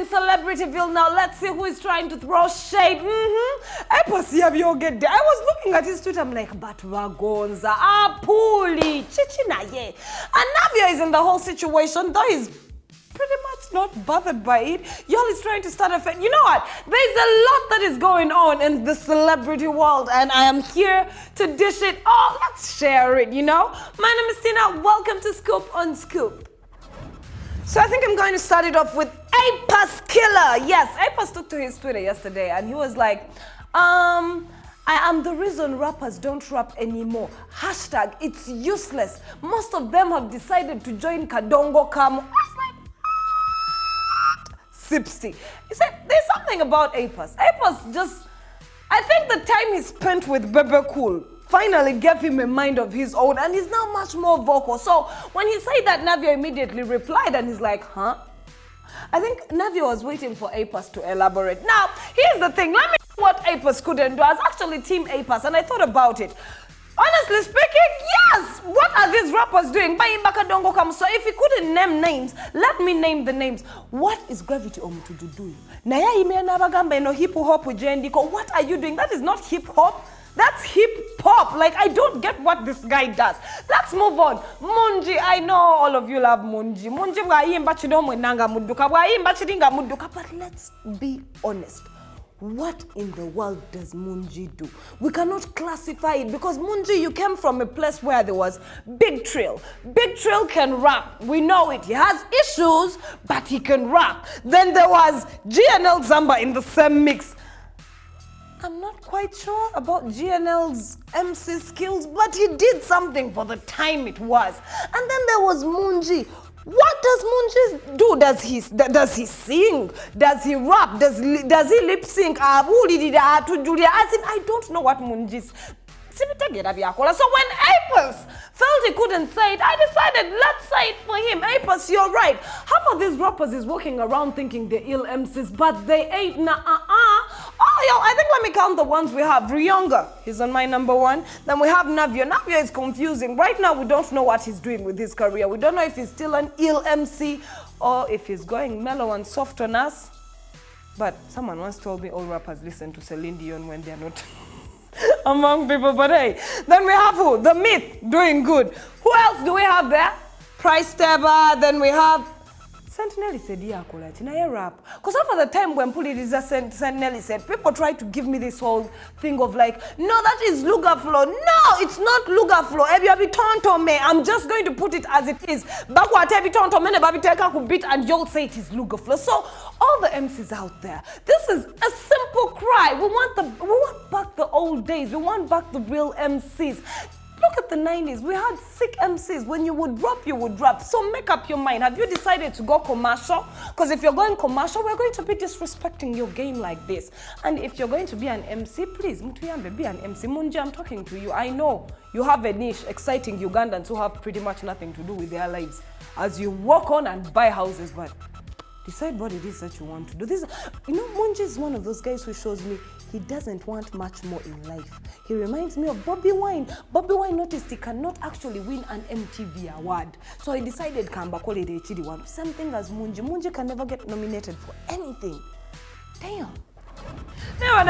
in Celebrityville now. Let's see who is trying to throw shade. I was looking at his Twitter. I'm like, but Wagonza, Apuli, Chichinaye. And Navia is in the whole situation, though he's pretty much not bothered by it. Y'all is trying to start a fight. You know what? There's a lot that is going on in the celebrity world, and I am here to dish it. Oh, let's share it, you know? My name is Tina. Welcome to Scoop on Scoop. So I think I'm going to start it off with Apus Killer. Yes, Apus took to his Twitter yesterday, and he was like, I am the reason rappers don't rap anymore. Hashtag, it's useless. Most of them have decided to join Kadongo Kamu. I was like, 60. He said, there's something about Apus. Apus just, I think the time he spent with Bebe Cool finally gave him a mind of his own, and he's now much more vocal. So when he said that, Navia immediately replied, and he's like, huh? I think Navia was waiting for Apus to elaborate. Now, here's the thing. Let me know what Apus couldn't do. I was actually team Apus, and I thought about it. Honestly speaking, yes! What are these rappers doing? So if he couldn't name names, let me name the names. What is Gravity Omutudu doing? What are you doing? That is not hip-hop. That's hip-hop. Like, I don't get what this guy does. Let's move on. Munji, I know all of you love Munji. But let's be honest. What in the world does Munji do? We cannot classify it because Munji, you came from a place where there was Big Trill. Big Trill can rap. We know it. He has issues, but he can rap. Then there was GNL Zamba in the same mix. I'm not quite sure about GNL's MC skills, but he did something for the time it was. And then there was Munji. What does Munji do? Does he sing? Does he rap? Does he lip sync? I don't know what Munji's. So when Apus felt he couldn't say it, I decided, let's say it for him. Apus, you're right. Half of these rappers is walking around thinking they're ill MCs, but they ain't. Oh, yo, I think let me count the ones we have. Ryonga, he's on my number one. Then we have Navia. Navia is confusing. Right now, we don't know what he's doing with his career. We don't know if he's still an ill MC or if he's going mellow and soft on us. But someone once told me all rappers listen to Celine Dion when they're not among people. But hey, then we have who? The Myth, doing good. Who else do we have there? Price Taba. Then we have Sentinelli said, yeah, I rap. Because after the time when Pulitzer Sentinelli said, people try to give me this whole thing of like, no, that is Luga Flow. No, it's not Luga Flow. I'm just going to put it as it is. And you'll say it is Luga Flow. So all the MCs out there, this is a simple cry. We want back the old days. We want back the real MCs. Look at the 90s. We had sick MCs. When you would rap, you would rap. So make up your mind. Have you decided to go commercial? Because if you're going commercial, we're going to be disrespecting your game like this. And if you're going to be an MC, please, Mutuyambe, be an MC. Munji, I'm talking to you. I know you have a niche, exciting Ugandans who have pretty much nothing to do with their lives as you walk on and buy houses, but decide what it is that you want to do. This, you know, Munji is one of those guys who shows me he doesn't want much more in life. He reminds me of Bobby Wine. Bobby Wine noticed he cannot actually win an MTV award. So he decided Kamba call it a chidi one. Same thing as Munji. Munji can never get nominated for anything. Damn. I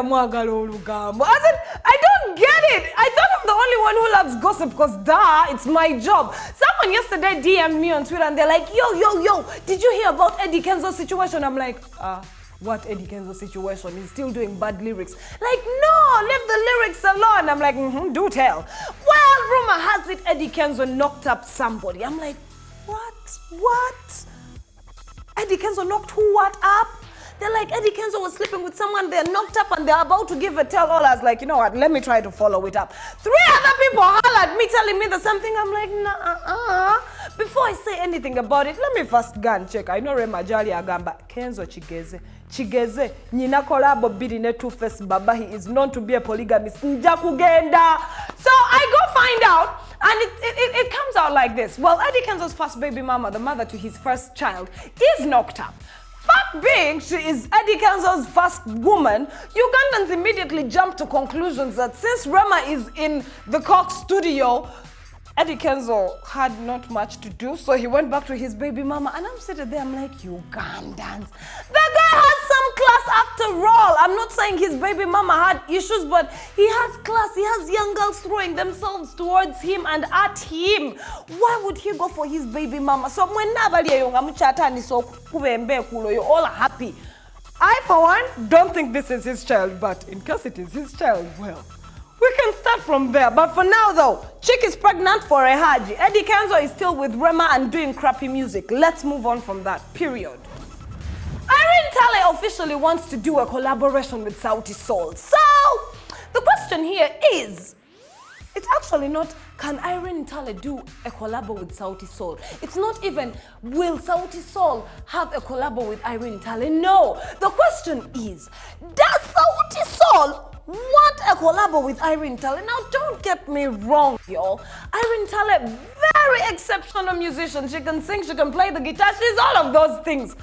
don't get it. I thought I'm the only one who loves gossip because it's my job. Someone yesterday DM'd me on Twitter and they're like, yo, did you hear about Eddie Kenzo's situation? I'm like, what Eddie Kenzo's situation? He's still doing bad lyrics. Like, no, leave the lyrics alone. I'm like, do tell. Well, rumor has it Eddie Kenzo knocked up somebody. I'm like, what? Eddie Kenzo knocked who what up? They're like, Eddie Kenzo was sleeping with someone, they're knocked up and they're about to give a tell-all. I was like, you know what, let me try to follow it up. 3 other people holler at me telling me the same thing. I'm like, nah. Before I say anything about it, let me first go and check. I know Remajali Agamba, Kenzo Chigeze, Nina Kolabo Bidine Two-Face Baba, he is known to be a polygamist. Njakugenda. So I go find out, and it comes out like this. Well, Eddie Kenzo's first baby mama, the mother to his first child, is knocked up. Fact being, she is Eddie Kenzo's first woman. Ugandans immediately jumped to conclusions that since Rema is in the Cox studio, Eddie Kenzo had not much to do, so he went back to his baby mama. And I'm sitting there, I'm like, Ugandans. The guy has some class after all. I'm not saying his baby mama had issues, but he has class. He has young girls throwing themselves towards him and at him. Why would he go for his baby mama? So when you're all happy. I, for one, don't think this is his child, but in case it is his child, well, we can start from there. But for now, though, Chick is pregnant for a Haji. Eddie Kenzo is still with Rema and doing crappy music. Let's move on from that, period. Irene Tale officially wants to do a collaboration with Sauti Sol. So, the question here is, it's actually not, can Irene Tale do a collab with Sauti Sol? It's not even, will Sauti Sol have a collab with Irene Tale? No. The question is, does Sauti Sol want a collab with Irene Tale? Now, don't get me wrong, y'all. Irene Tale, very exceptional musician. She can sing, she can play the guitar, she's all of those things.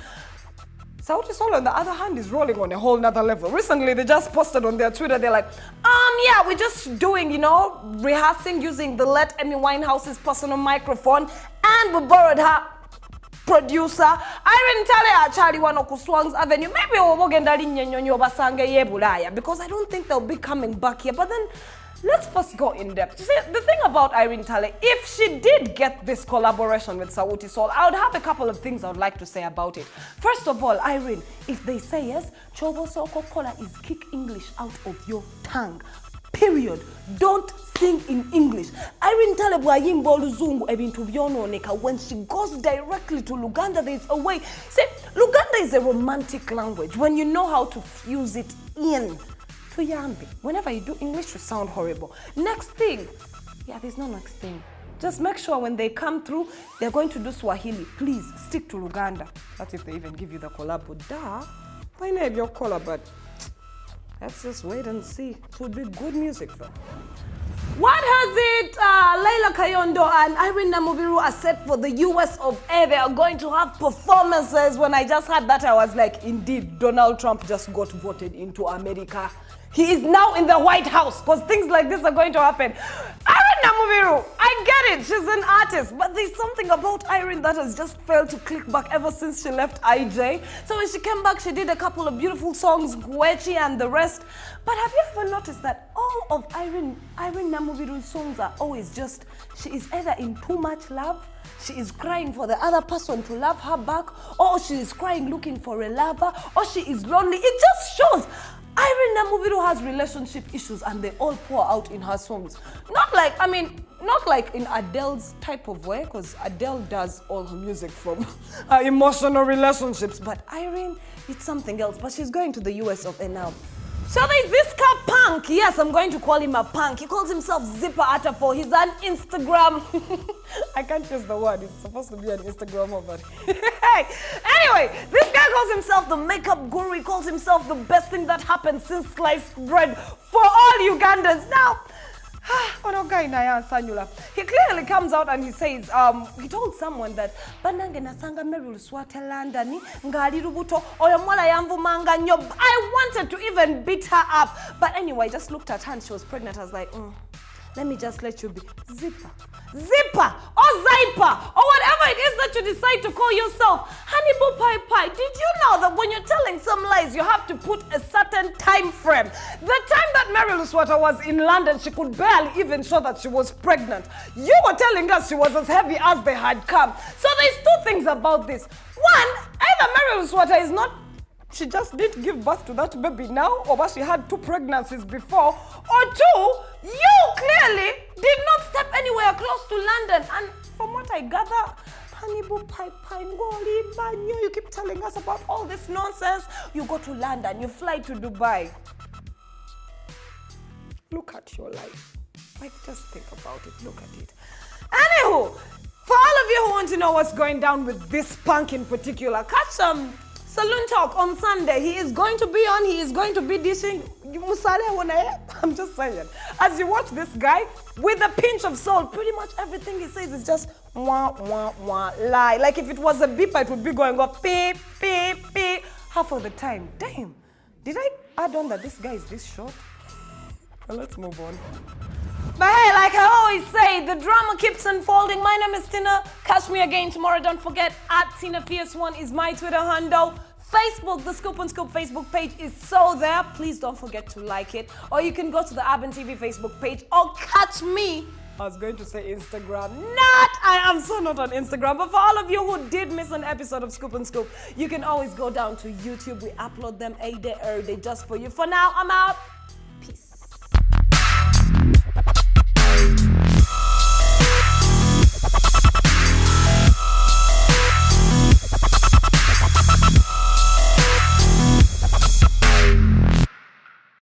Sauti Sol, on the other hand, is rolling on a whole nother level. Recently, they just posted on their Twitter, they're like, yeah, we're just doing, rehearsing using the late Amy Winehouse's personal microphone, and we borrowed her producer. Irene Tale achali wano ku Swang's Avenue. Maybe wogenda linnyenyonyo basange yebulaya, because I don't think they'll be coming back here. But then, let's first go in depth. You see, the thing about Irene Tale, if she did get this collaboration with Sauti Sol, I would have a couple of things I would like to say about it. First of all, Irene, if they say yes, Chobo Soko Kola is kick English out of your tongue. Period. Don't sing in English. Irene Tale bwayimba oluzungu ebintu byononeka. When she goes directly to Luganda, there's a way. See, Luganda is a romantic language. When you know how to fuse it in. Tuyambi. Whenever you do English, you sound horrible. Next thing. Yeah, there's no next thing. Just make sure when they come through, they're going to do Swahili. Please, stick to Luganda. That's if they even give you the collab. Duh. I know your collab, but let's just wait and see. It would be good music, though. What has it? Laila Kayondo and Irene Namubiru are set for the US of A. They are going to have performances. When I just heard that, I was like, indeed, Donald Trump just got voted into America. He is now in the White House, because things like this are going to happen. Irene Namubiru, I get it, she's an artist, but there's something about Irene that has just failed to click back ever since she left IJ. So when she came back, she did a couple of beautiful songs, Gwechi and the rest. But have you ever noticed that all of Irene Namubiru's songs are always just, she is either in too much love, she is crying for the other person to love her back, or she is crying looking for a lover, or she is lonely. It just shows Irene Namubiru has relationship issues and they all pour out in her songs. Not like in Adele's type of way, because Adele does all her music from her emotional relationships, but Irene, it's something else. But she's going to the US of A now. So there's this guy Punk. Yes, I'm going to call him a punk. He calls himself Zipper Atafo. He's an Instagram. I can't use the word. It's supposed to be an Instagram over. Anyway, this guy calls himself the makeup guru. He calls himself the best thing that happened since sliced bread for all Ugandans. Now, he clearly comes out and he says, he told someone that Mary Luswata London I wanted to even beat her up. But anyway, I just looked at her and she was pregnant. I was like, let me just let you be. Zipper or Zyper or whatever it is that you decide to call yourself. Honey Boo Pie Pie, did you know that when you're telling some lies, you have to put a certain time frame? The time that Mary Luswata was in London, she could barely even show that she was pregnant. You were telling us she was as heavy as they had come. So there's two things about this. One, either Mary Luswata is not, she just didn't give birth to that baby now, or but she had 2 pregnancies before, or 2, you clearly did not step anywhere close to London. And from what I gather, you keep telling us about all this nonsense. You go to London, you fly to Dubai. Look at your life. Like, just think about it, look at it. Anywho, for all of you who want to know what's going down with this punk in particular, catch some Saloon Talk on Sunday. He is going to be on, he is going to be dishing. I'm just saying. As you watch this guy, with a pinch of salt, pretty much everything he says is just wah, wah, wah, lie. Like if it was a beeper, it would be going off beep, beep, beep, half of the time. Damn, did I add on that this guy is this short? Well, let's move on. But hey, like I always say, the drama keeps unfolding. My name is Tina. Catch me again tomorrow. Don't forget, @TinaFierce1 is my Twitter handle. Facebook, the Scoop on Scoop Facebook page is so there. Please don't forget to like it. Or you can go to the Urban TV Facebook page or catch me. I was going to say Instagram. I am so not on Instagram. But for all of you who did miss an episode of Scoop on Scoop, you can always go down to YouTube. We upload them a day just for you. For now, I'm out.